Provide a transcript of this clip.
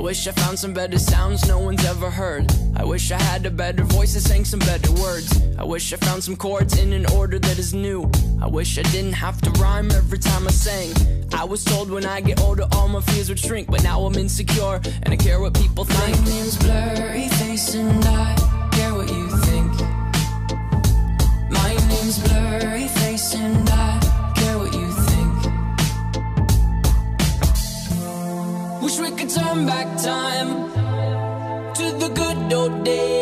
wish I found some better sounds no one's ever heard. I wish I had a better voice that sang some better words. I wish I found some chords in an order that is new. I wish I didn't have to rhyme every time I sang. I was told when I get older all my fears would shrink, but now I'm insecure and I care what people think. My name's Blurry Face and I care what you think. My name's Blurry Face and I care what you think. Wish we could turn back time to the good old days.